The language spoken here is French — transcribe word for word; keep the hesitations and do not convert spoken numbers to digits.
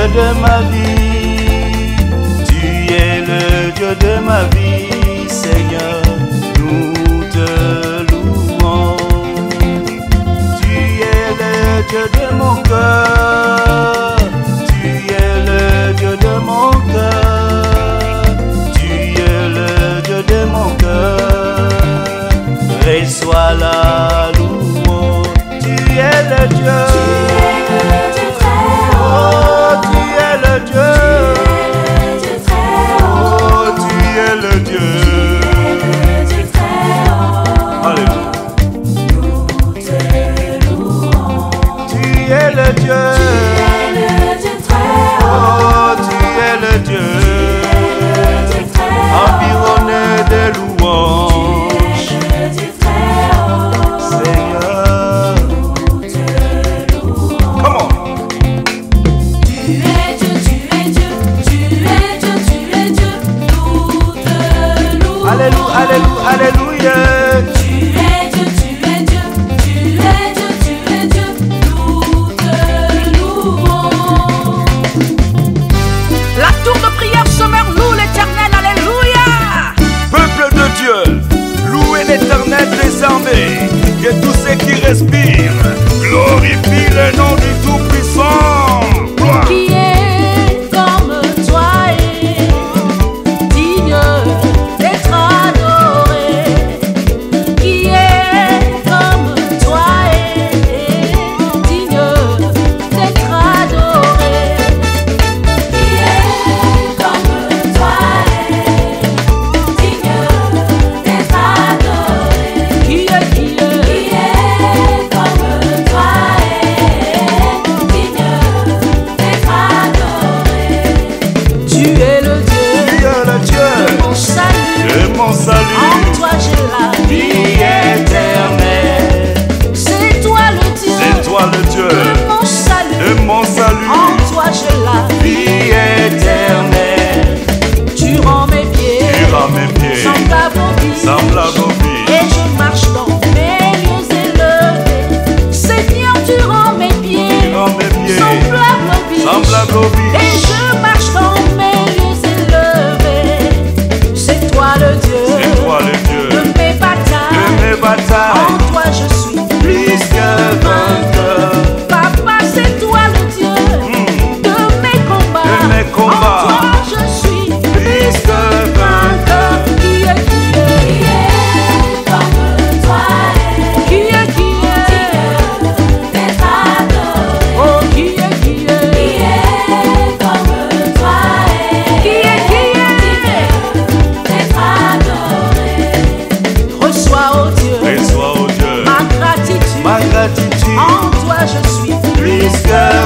de ma vie, tu es le Dieu de ma vie, Seigneur, nous te louons. Tu es le Dieu de mon cœur, tu es le Dieu de mon cœur, tu es le Dieu de mon cœur, reçois la louange, tu es le Dieu. Alléluia, alléluia. Tu es Dieu, tu es Dieu, tu es Dieu, tu es Dieu, nous te louons. La tour de prière sommeure loue l'Éternel, alléluia. Peuple de Dieu, louez l'Éternel des armées, que tous ceux qui respirent glorifient le nom du Tout-Puissant. Gloire. Qui est comme toi et digne d'être adoré. Qui est comme toi et digne d'être adoré. Qui est comme toi et digne d'être adoré. Qui est, qui est, qui est comme toi et digne d'être adoré. Tu es le Dieu, Tu es le Dieu de mon salut. de mon salut. En toi j'ai la Vie éternelle. C'est toi le Dieu, C'est toi le Dieu de mon salut. de mon salut. En toi j'ai la Vie éternelle. Tu rends mes pieds, Tu rends mes pieds semblables aux billes. semblables aux billes. Et je marche dans mes lieux élevés. Seigneur, tu rends mes pieds, Tu rends mes pieds semblables aux billes. semblables aux billes. Et je marche dans mes lieux élevés. C'est toi le Dieu, C'est toi le Dieu de mes batailles. de mes batailles. En toi je suis Plus que vainqueur. Papa, c'est toi le Dieu de mes combats. De mes combats. En toi je suis Plus que vainqueur. Qui est, qui est, qui est comme toi. Qui est, qui est d'être adoré. Oh, qui est, qui est, qui est comme toi. Qui est, qui est d'être adoré. Reçois, oh Dieu, Reçois, oh Dieu, ma gratitude. ma gratitude. En toi je suis Plus que